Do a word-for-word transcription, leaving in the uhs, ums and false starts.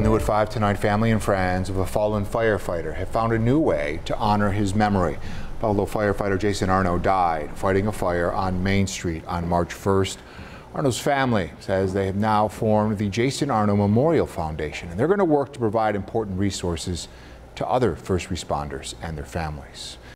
New at five tonight, family and friends of a fallen firefighter have found a new way to honor his memory. Buffalo firefighter Jason Arno died fighting a fire on Main Street on March first. Arno's family says they have now formed the Jason Arno Memorial Foundation, and they're going to work to provide important resources to other first responders and their families.